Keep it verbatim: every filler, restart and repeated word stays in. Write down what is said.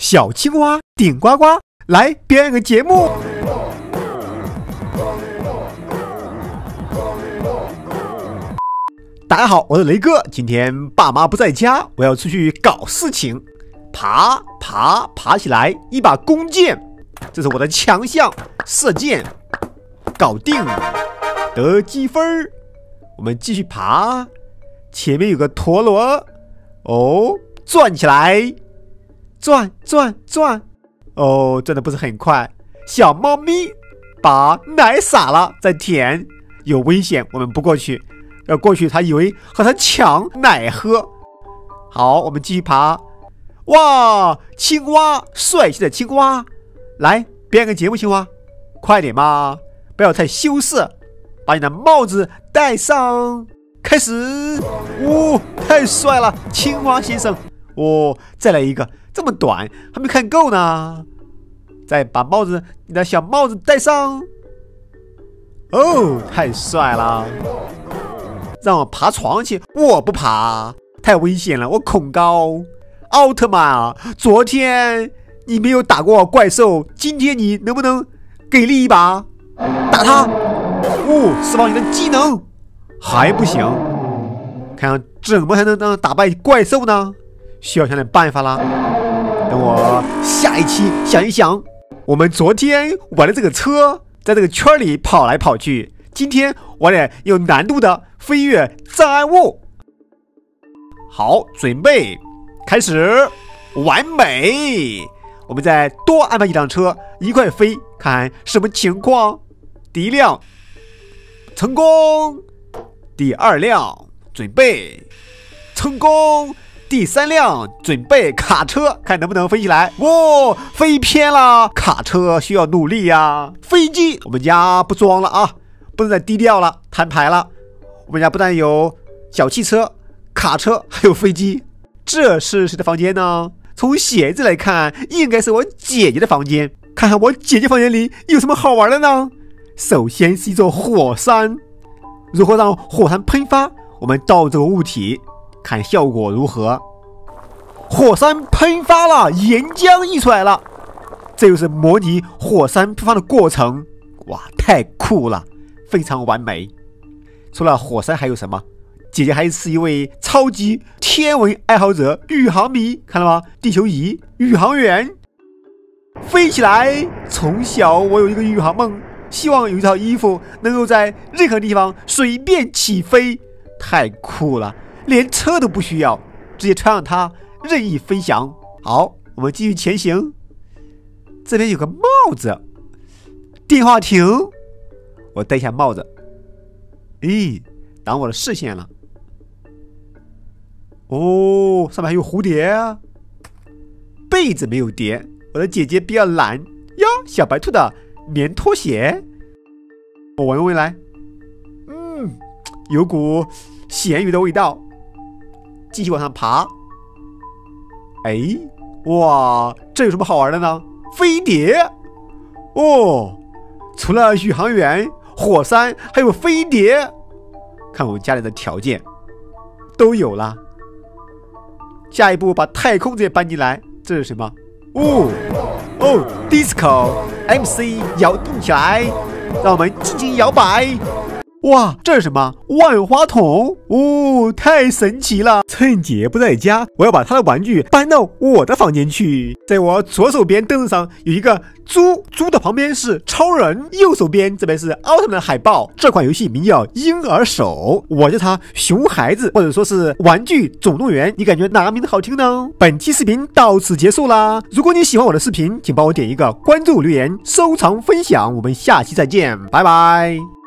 小青蛙顶呱呱来表演个节目。大家好，我是雷哥。今天爸妈不在家，我要出去搞事情。爬爬爬起来，一把弓箭，这是我的强项。射箭，搞定，得积分。我们继续爬，前面有个陀螺，哦，转起来，转转转，哦，转的不是很快。小猫咪把奶洒了，在舔，有危险，我们不过去。要过去，他以为和他抢奶喝。好，我们继续爬。哇，青蛙，帅气的青蛙，来表演个节目，青蛙，快点嘛，不要太羞涩，把你的帽子戴上，开始。哦，太帅了，青蛙先生。哦，再来一个，这么短，还没看够呢。再把帽子，你的小帽子戴上。哦，太帅了。让我爬床去，我不爬，太危险了，我恐高。奥特曼啊，昨天你没有打过怪兽，今天你能不能给力一把？打他！哦，释放你的技能，还不行。看看怎么才能让打败怪兽呢？需要想点办法啦。等我下一期想一想。我们昨天玩的这个车，在这个圈里跑来跑去。今天玩点有难度的飞跃障碍物。好，准备开始，完美！我们再多安排几辆车一块飞，看什么情况。第一辆成功，第二辆准备成功，第三辆准备卡车，看能不能飞起来。哇，飞偏了，卡车需要努力呀。飞机我们家不装了啊，不能再低调了，摊牌了。我们家不但有小汽车、卡车，还有飞机。这是谁的房间呢？从鞋子来看，应该是我姐姐的房间。看看我姐姐房间里有什么好玩的呢？首先是一座火山，如何让火山喷发？我们倒这个物体，看效果如何。火山喷发了，岩浆溢出来了，这就是模拟火山喷发的过程。哇，太酷了，非常完美。除了火山还有什么？姐姐还是一位超级天文爱好者，宇航迷，看到吗？地球仪，宇航员，飞起来。从小我有一个宇航梦，希望有一套衣服能够在任何地方随便起飞，太酷了，连车都不需要，直接穿上它任意飞翔。好，我们继续前行。这边有个帽子，电话亭，我戴下帽子。咦，挡我的视线了。哦，上面还有蝴蝶啊，被子没有叠。我的姐姐比较懒呀，小白兔的棉拖鞋，我闻闻来，嗯，有股咸鱼的味道。继续往上爬。哎，哇，这有什么好玩的呢？飞碟哦，除了宇航员、火山，还有飞碟。看我们家里的条件都有了。下一步把太空这些搬进来，这是什么？哦哦 ，disco M C 摇动起来，让我们尽情摇摆。哇，这是什么？万花筒哦，太神奇了！趁姐不在家，我要把她的玩具搬到我的房间去。在我左手边凳子上有一个猪，猪的旁边是超人，右手边这边是奥特曼的海报。这款游戏名叫婴儿手，我叫它熊孩子，或者说是玩具总动员。你感觉哪个名字好听呢？本期视频到此结束啦！如果你喜欢我的视频，请帮我点一个关注、留言、收藏、分享。我们下期再见，拜拜。